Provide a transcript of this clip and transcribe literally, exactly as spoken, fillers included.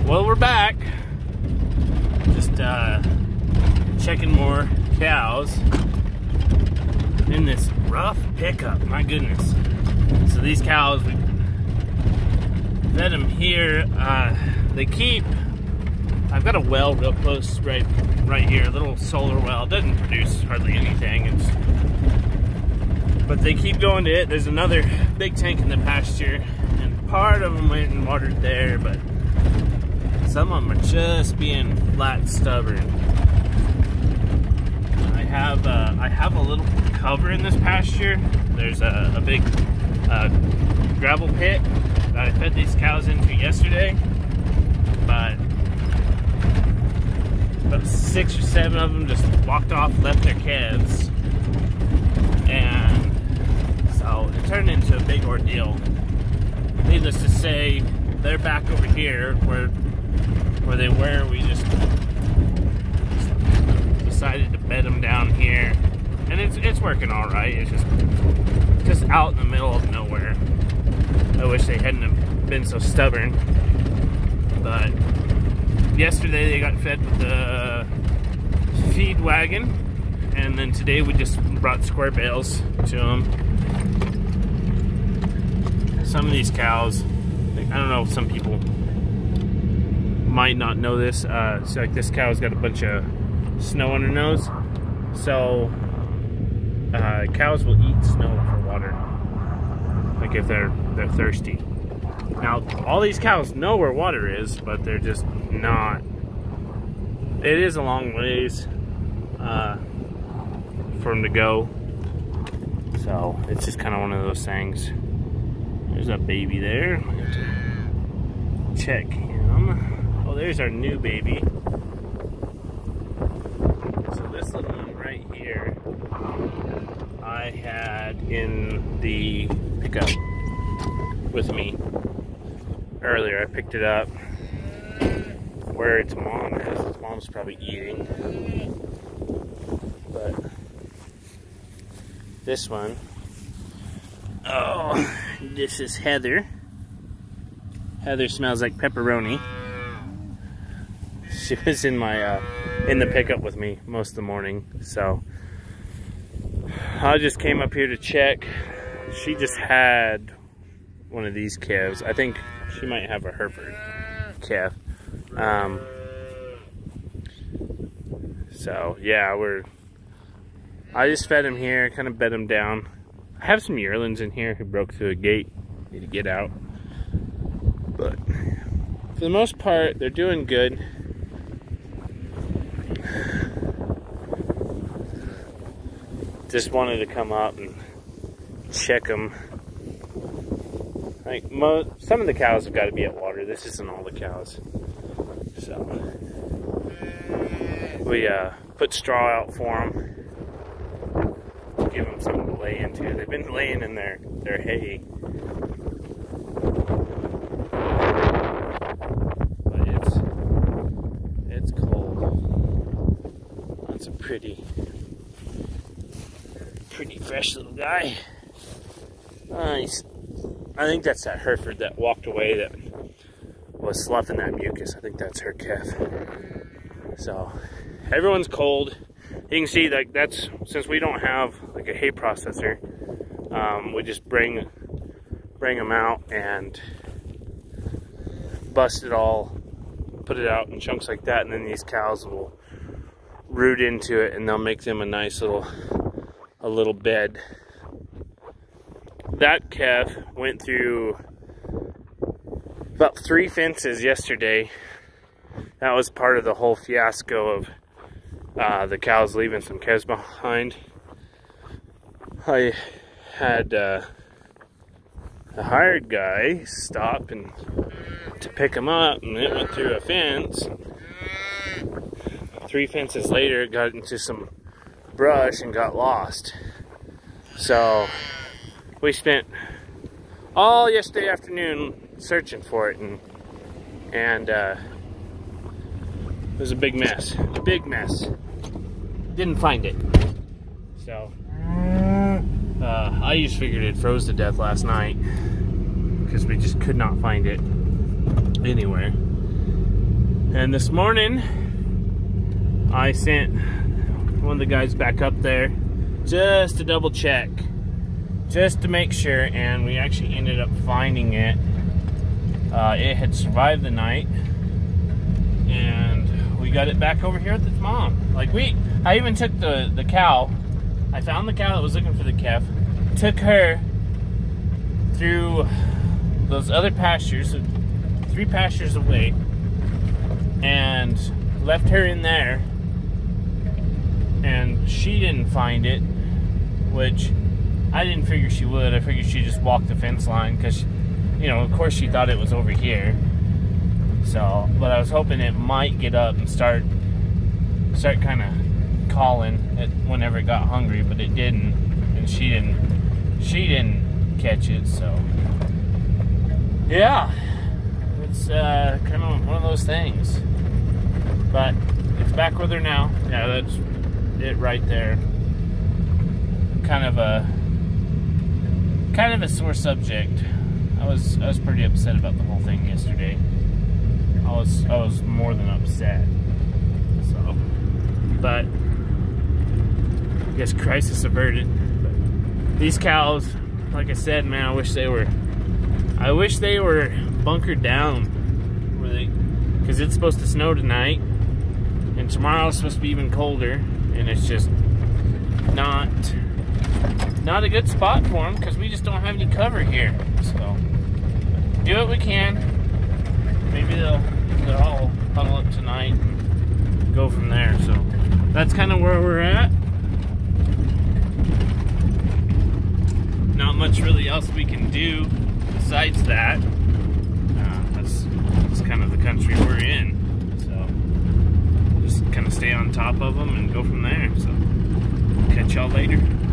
Well, we're back. Just uh, checking more cows in this rough pickup. My goodness. So these cows, we fed them here. Uh, they keep. I've got a well real close, right, right here. A little solar well. It doesn't produce hardly anything. It's, but they keep going to it. There's another big tank in the pasture, and part of them went and watered there, but some of them are just being flat stubborn. I have uh, I have a little cover in this pasture. There's a, a big uh, gravel pit that I fed these cows into yesterday, but about six or seven of them just walked off, left their calves, and so it turned into a big ordeal. Needless to say, they're back over here where where they were. We just decided to bed them down here, and it's it's working all right. It's just just out in the middle of nowhere. I wish they hadn't have been so stubborn, but yesterday they got fed with the feed wagon, and then today we just brought square bales to them. Some of these cows, I don't know if some people might not know this, uh, so like this cow's got a bunch of snow on her nose, so uh, cows will eat snow for water, like if they're they're thirsty. Now all these cows know where water is, but they're just not. It is a long ways uh, for them to go, so it's just kind of one of those things. There's a baby there. We have to check him. Oh, there's our new baby. So this little one right here, I had in the pickup with me earlier. I picked it up where its mom is. Its mom's probably eating. But this one, oh, this is Heather. Heather smells like pepperoni. She was in my uh, in the pickup with me most of the morning, so I just came up here to check. She just had one of these calves. I think she might have a Hereford calf. Um, so yeah, we're. I just fed him here, kind of bed him down. I have some yearlings in here who broke through a gate. Need to get out, but for the most part, they're doing good. Just wanted to come up and check them. Like mo some of the cows have got to be at water. This isn't all the cows. So we uh, put straw out for them to give them something to lay into. They've been laying in their their hay, but it's it's cold. That's a pretty. Pretty fresh little guy. Nice. I think that's that Hereford that walked away that was sloughing that mucus. I think that's her calf. So everyone's cold. You can see like that's since we don't have like a hay processor. Um, we just bring bring them out and bust it all, put it out in chunks like that, and then these cows will root into it, and they'll make them a nice little. a little bed. That calf went through about three fences yesterday. That was part of the whole fiasco of uh, the cows leaving some calves behind. I had uh, a hired guy stop and to pick them up, and it went through a fence. Three fences later, it got into some brush and got lost. So we spent all yesterday afternoon searching for it, and and uh, it was a big mess. A big mess. Didn't find it. So uh, I just figured it froze to death last night because we just could not find it anywhere. And this morning, I sent one of the guys back up there just to double check, just to make sure, and we actually ended up finding it. Uh, it had survived the night, and we got it back over here with its mom. Like we, I even took the, the cow, I found the cow that was looking for the calf, took her through those other pastures, three pastures away, and left her in there, and she didn't find it, which I didn't figure she would. I figured she just walked the fence line, because, you know, of course she thought it was over here. So, but I was hoping it might get up and start start kind of calling it whenever it got hungry, but it didn't, and she didn't she didn't catch it. So yeah, it's uh, kind of one of those things. But it's back with her now. Yeah, that's it right there. Kind of a kind of a sore subject. I was I was pretty upset about the whole thing yesterday. I was I was more than upset. So, but I guess crisis averted. But these cows, like I said, man, I wish they were. I wish they were bunkered down, where they, because it's supposed to snow tonight. And tomorrow's supposed to be even colder, and it's just not not a good spot for them, because we just don't have any cover here. So do what we can. Maybe they'll they'll all huddle up tonight and go from there. So that's kind of where we're at. Not much really else we can do besides that. Uh, that's that's kind of the country we're in. Kind of stay on top of them and go from there. So catch y'all later.